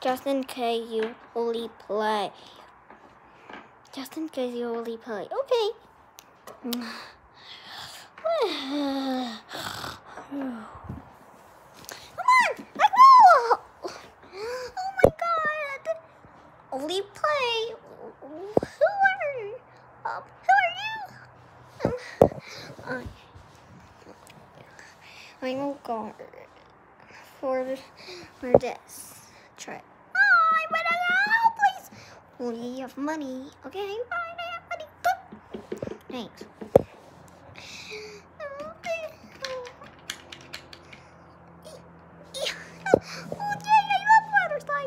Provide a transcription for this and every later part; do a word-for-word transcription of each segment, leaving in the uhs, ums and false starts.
Just in case you only play. Just in case you only play. Okay. Come on! I will! Oh my god! Only play. Who are you? Um, who are you? Um, I, I'm going for for this trip. Oh, I better go, please. We have money. Okay, fine, I have money. Thanks. Oh, yay, I love water slide.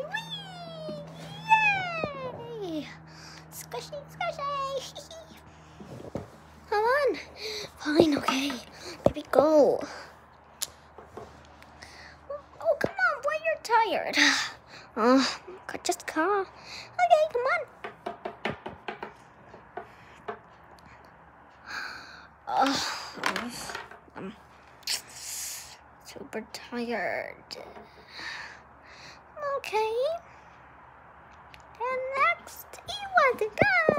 Whee! Yay! Squishy, squishy. Come on. Fine, okay. Baby, go. Oh, come on, boy, you're tired. Oh, just come. Okay, come on. Oh, I'm super tired. Okay. And next, you want to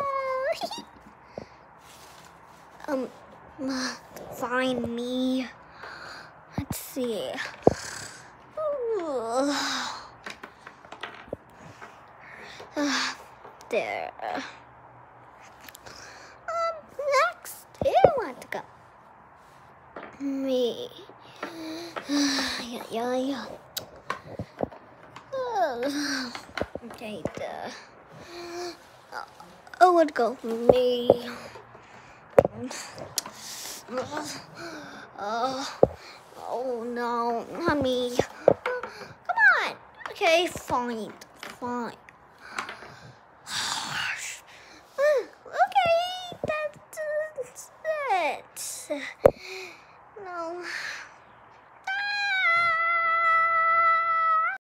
go. um, find me. Let's see. Ooh. Uh, there. Um, next, you want to go. Me. yeah, yeah, yeah. Uh, okay, the. Uh, I would go me. Uh, oh no, not me. Come on. Okay, fine, fine. Okay, that's it.